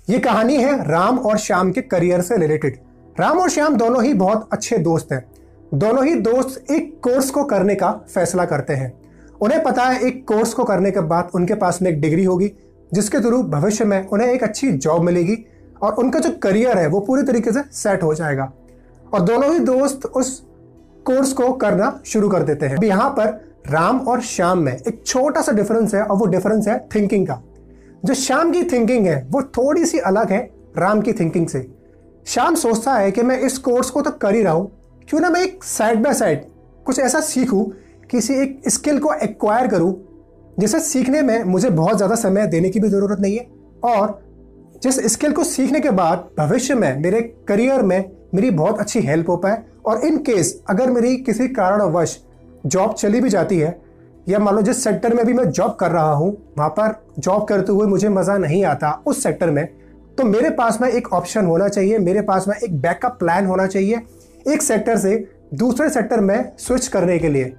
ये कहानी है राम और श्याम के करियर से रिलेटेड। राम और श्याम दोनों ही बहुत अच्छे दोस्त हैं। दोनों ही दोस्त एक कोर्स को करने का फैसला करते हैं। उन्हें पता है एक कोर्स को करने के बाद उनके पास में एक डिग्री होगी जिसके थ्रू भविष्य में उन्हें एक अच्छी जॉब मिलेगी और उनका जो करियर है वो पूरी तरीके से सेट हो जाएगा। और दोनों ही दोस्त उस कोर्स को करना शुरू कर देते हैं। यहाँ पर राम और श्याम में एक छोटा सा डिफरेंस है और वो डिफरेंस है थिंकिंग का। जो श्याम की थिंकिंग है वो थोड़ी सी अलग है राम की थिंकिंग से। श्याम सोचता है कि मैं इस कोर्स को तो कर ही रहा हूं, क्यों ना मैं एक साइड बाय साइड कुछ ऐसा सीखूं, किसी एक स्किल को एक्वायर करूं जिसे सीखने में मुझे बहुत ज़्यादा समय देने की भी ज़रूरत नहीं है और जिस स्किल को सीखने के बाद भविष्य में मेरे करियर में मेरी बहुत अच्छी हेल्प हो पाए। और इन केस अगर मेरी किसी कारणवश जॉब चली भी जाती है या मान लो जिस सेक्टर में भी मैं जॉब कर रहा हूं वहां पर जॉब करते हुए मुझे मज़ा नहीं आता उस सेक्टर में, तो मेरे पास में एक ऑप्शन होना चाहिए, मेरे पास में एक बैकअप प्लान होना चाहिए एक सेक्टर से दूसरे सेक्टर में स्विच करने के लिए।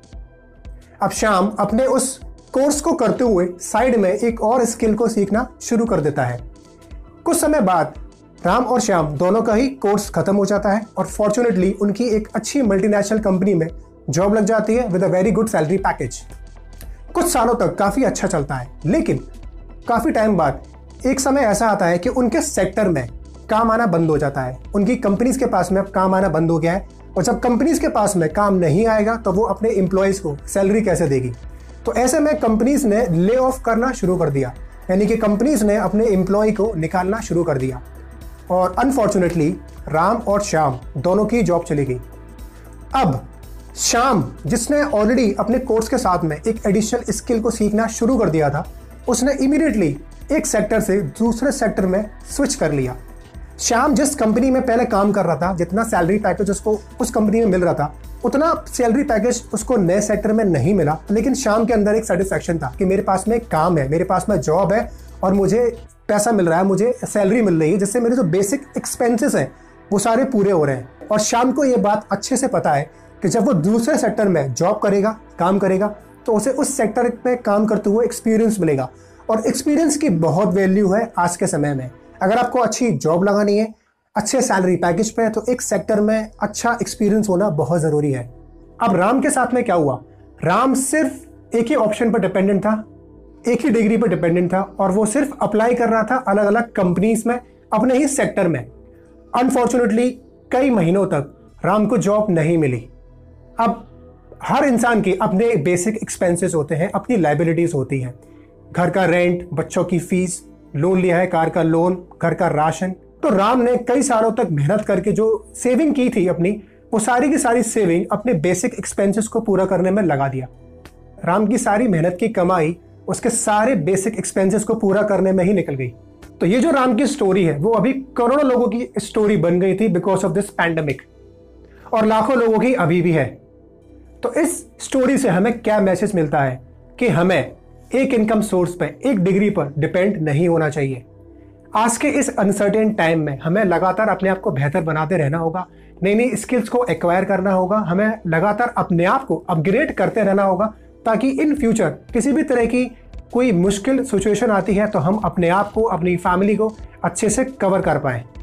अब श्याम अपने उस कोर्स को करते हुए साइड में एक और स्किल को सीखना शुरू कर देता है। कुछ समय बाद राम और श्याम दोनों का ही कोर्स खत्म हो जाता है और फॉर्चुनेटली उनकी एक अच्छी मल्टीनेशनल कंपनी में जॉब लग जाती है with a very good salary package. कुछ सालों तक काफ़ी अच्छा चलता है, लेकिन काफ़ी टाइम बाद एक समय ऐसा आता है कि उनके सेक्टर में काम आना बंद हो जाता है। उनकी कंपनीज के पास में अब काम आना बंद हो गया है और जब कंपनीज के पास में काम नहीं आएगा तो वो अपने एम्प्लॉयज़ को सैलरी कैसे देगी। तो ऐसे में कंपनीज ने ले ऑफ करना शुरू कर दिया, यानी कि कंपनीज ने अपने एम्प्लॉय को निकालना शुरू कर दिया और अनफॉर्चुनेटली राम और श्याम दोनों की जॉब चली गई। अब श्याम जिसने ऑलरेडी अपने कोर्स के साथ में एक एडिशनल स्किल को सीखना शुरू कर दिया था, उसने इमीडिएटली एक सेक्टर से दूसरे सेक्टर में स्विच कर लिया। श्याम जिस कंपनी में पहले काम कर रहा था, जितना सैलरी पैकेज उसको उस कंपनी में मिल रहा था उतना सैलरी पैकेज उसको नए सेक्टर में नहीं मिला, लेकिन श्याम के अंदर एक सेटिस्फैक्शन था कि मेरे पास में काम है, मेरे पास में जॉब है और मुझे पैसा मिल रहा है, मुझे सैलरी मिल रही है जिससे मेरे जो बेसिक एक्सपेंसेस हैं वो सारे पूरे हो रहे हैं। और श्याम को ये बात अच्छे से पता है कि जब वो दूसरे सेक्टर में जॉब करेगा, काम करेगा, तो उसे उस सेक्टर में काम करते हुए एक्सपीरियंस मिलेगा और एक्सपीरियंस की बहुत वैल्यू है आज के समय में। अगर आपको अच्छी जॉब लगानी है अच्छे सैलरी पैकेज पे, तो एक सेक्टर में अच्छा एक्सपीरियंस होना बहुत ज़रूरी है। अब राम के साथ में क्या हुआ, राम सिर्फ एक ही ऑप्शन पर डिपेंडेंट था, एक ही डिग्री पर डिपेंडेंट था और वो सिर्फ अप्लाई कर रहा था अलग अलग कंपनीज में अपने ही सेक्टर में। अनफॉर्चुनेटली कई महीनों तक राम को जॉब नहीं मिली। अब हर इंसान के अपने बेसिक एक्सपेंसेस होते हैं, अपनी लाइबिलिटीज होती हैं, घर का रेंट, बच्चों की फीस, लोन लिया है, कार का लोन, घर का राशन। तो राम ने कई सालों तक मेहनत करके जो सेविंग की थी अपनी, वो सारी की सारी सेविंग अपने बेसिक एक्सपेंसेस को पूरा करने में लगा दिया। राम की सारी मेहनत की कमाई उसके सारे बेसिक एक्सपेंसेस को पूरा करने में ही निकल गई। तो ये जो राम की स्टोरी है वो अभी करोड़ों लोगों की स्टोरी बन गई थी बिकॉज ऑफ दिस पैंडेमिक, और लाखों लोगों की अभी भी है। तो इस स्टोरी से हमें क्या मैसेज मिलता है कि हमें एक इनकम सोर्स पे, एक डिग्री पर डिपेंड नहीं होना चाहिए। आज के इस अनसर्टेन टाइम में हमें लगातार अपने आप को बेहतर बनाते रहना होगा, नई नई स्किल्स को एक्वायर करना होगा, हमें लगातार अपने आप को अपग्रेड करते रहना होगा ताकि इन फ्यूचर किसी भी तरह की कोई मुश्किल सिचुएशन आती है तो हम अपने आप को, अपनी फैमिली को अच्छे से कवर कर पाएँ।